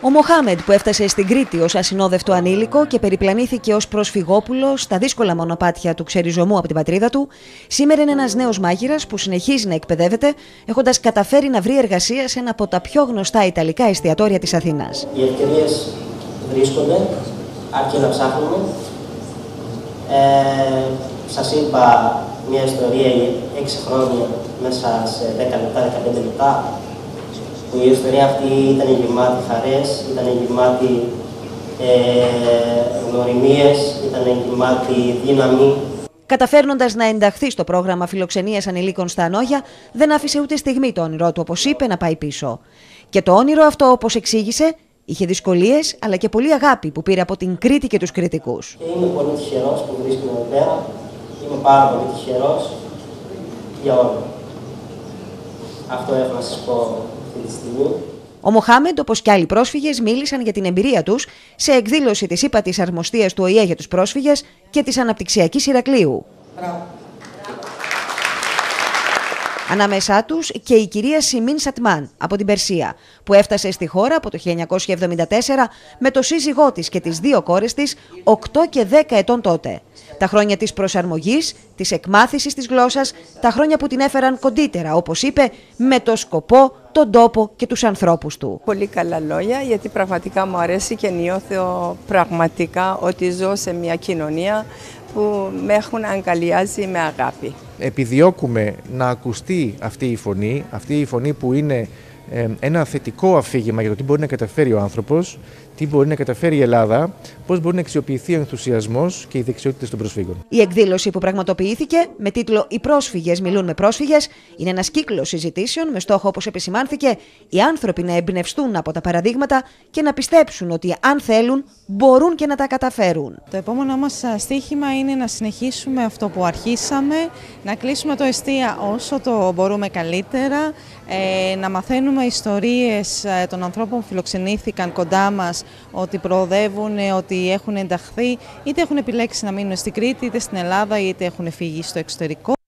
Ο Μοχάμεντ, που έφτασε στην Κρήτη ως ασυνόδευτο ανήλικο και περιπλανήθηκε ως προσφυγόπουλο στα δύσκολα μονοπάτια του ξεριζωμού από την πατρίδα του, σήμερα είναι ένας νέος μάγειρας που συνεχίζει να εκπαιδεύεται, έχοντας καταφέρει να βρει εργασία σε ένα από τα πιο γνωστά ιταλικά εστιατόρια της Αθήνας. Οι ευκαιρίες βρίσκονται, αρκεί να ψάχνουμε. Σας είπα μια ιστορία 6 χρόνια μέσα σε 10 λεπτά, 15 λεπτά. Η ιστορία αυτή ήταν γεμάτη χαρές, ήταν γεμάτη γνωριμίες, ήταν γεμάτη δύναμη. Καταφέρνοντας να ενταχθεί στο πρόγραμμα φιλοξενίας ανηλίκων στα Ανόγια, δεν άφησε ούτε στιγμή το όνειρό του, όπως είπε, να πάει πίσω. Και το όνειρο αυτό, όπως εξήγησε, είχε δυσκολίες, αλλά και πολύ αγάπη που πήρε από την Κρήτη και τους κριτικούς. Και είμαι πολύ τυχερός που βρίσκομαι εδώ πέρα. Είμαι πάρα πολύ τυχερός για όλα. Αυτό έχω να σας πω αυτή τη στιγμή. Ο Μοχάμεντ, όπως και άλλοι πρόσφυγες, μίλησαν για την εμπειρία τους σε εκδήλωση της ύπατης αρμοστίας του ΟΗΕ για τους πρόσφυγες και της Αναπτυξιακής Ηρακλείου. Ανάμεσά τους και η κυρία Σιμίν Σατμάν από την Περσία, που έφτασε στη χώρα από το 1974 με το σύζυγό της και τις 2 κόρες της, 8 και 10 ετών τότε. Τα χρόνια της προσαρμογής, της εκμάθησης της γλώσσας, τα χρόνια που την έφεραν κοντύτερα, όπως είπε, με το σκοπό, τον τόπο και τους ανθρώπους του. Πολύ καλά λόγια, γιατί πραγματικά μου αρέσει και νιώθω πραγματικά ότι ζω σε μια κοινωνία που με έχουν αγκαλιάζει με αγάπη. Επιδιώκουμε να ακουστεί αυτή η φωνή που είναι ένα θετικό αφήγημα για το τι μπορεί να καταφέρει ο άνθρωπος, τι μπορεί να καταφέρει η Ελλάδα, πώς μπορεί να αξιοποιηθεί ο ενθουσιασμός και οι δεξιότητες των προσφύγων. Η εκδήλωση που πραγματοποιήθηκε με τίτλο «Οι πρόσφυγες μιλούν με πρόσφυγες» είναι ένας κύκλος συζητήσεων με στόχο, όπως επισημάνθηκε, οι άνθρωποι να εμπνευστούν από τα παραδείγματα και να πιστέψουν ότι αν θέλουν μπορούν και να τα καταφέρουν. Το επόμενο μας στοίχημα είναι να συνεχίσουμε αυτό που αρχίσαμε, να κλείσουμε το εστία όσο το μπορούμε καλύτερα, να μαθαίνουμε ιστορίες των ανθρώπων που φιλοξενήθηκαν κοντά μας, ότι προοδεύουν, ότι έχουν ενταχθεί, είτε έχουν επιλέξει να μείνουν στην Κρήτη, είτε στην Ελλάδα, είτε έχουν φύγει στο εξωτερικό.